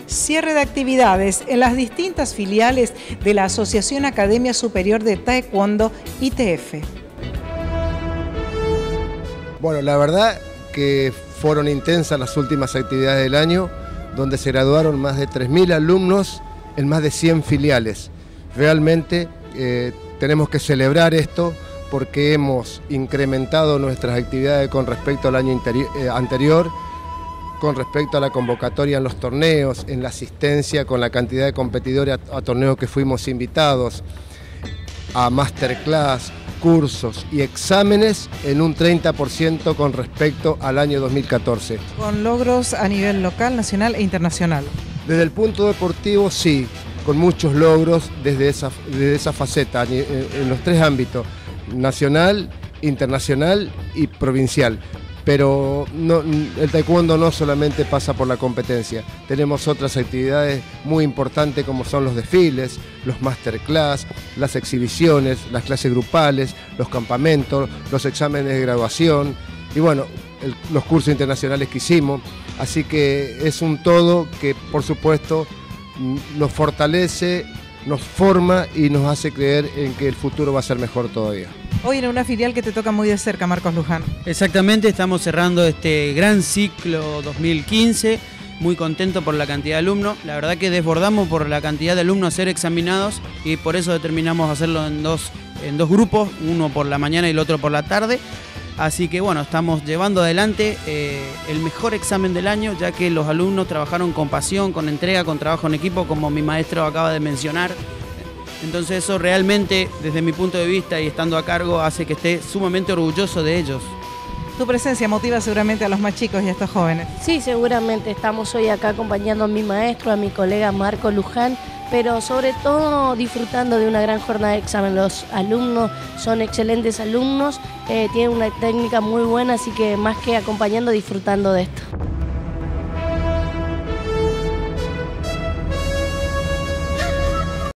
cierre de actividades en las distintas filiales de la Asociación Academia Superior de Taekwondo ITF. Bueno, la verdad que fueron intensas las últimas actividades del año, donde se graduaron más de 3.000 alumnos en más de 100 filiales. Realmente tenemos que celebrar esto porque hemos incrementado nuestras actividades con respecto al año anterior, con respecto a la convocatoria en los torneos, en la asistencia con la cantidad de competidores a torneos que fuimos invitados, a masterclass, cursos y exámenes en un 30% con respecto al año 2014. Con logros a nivel local, nacional e internacional. Desde el punto deportivo, sí, con muchos logros desde esa faceta, en los tres ámbitos, nacional, internacional y provincial. Pero el taekwondo no solamente pasa por la competencia, tenemos otras actividades muy importantes como son los desfiles, los masterclass, las exhibiciones, las clases grupales, los campamentos, los exámenes de graduación y bueno, los cursos internacionales que hicimos. Así que es un todo que por supuesto nos fortalece, nos forma y nos hace creer en que el futuro va a ser mejor todavía. Hoy en una filial que te toca muy de cerca, Marcos Luján. Exactamente, estamos cerrando este gran ciclo 2015, muy contento por la cantidad de alumnos. La verdad que desbordamos por la cantidad de alumnos a ser examinados y por eso determinamos hacerlo en dos grupos, uno por la mañana y el otro por la tarde. Así que bueno, estamos llevando adelante el mejor examen del año, ya que los alumnos trabajaron con pasión, con entrega, con trabajo en equipo, como mi maestro acaba de mencionar. Entonces eso realmente, desde mi punto de vista y estando a cargo, hace que esté sumamente orgulloso de ellos. Tu presencia motiva seguramente a los más chicos y a estos jóvenes. Sí, seguramente estamos hoy acá acompañando a mi maestro, a mi colega Marcos Luján, pero sobre todo disfrutando de una gran jornada de examen. Los alumnos son excelentes alumnos, tienen una técnica muy buena, así que más que acompañando, disfrutando de esto.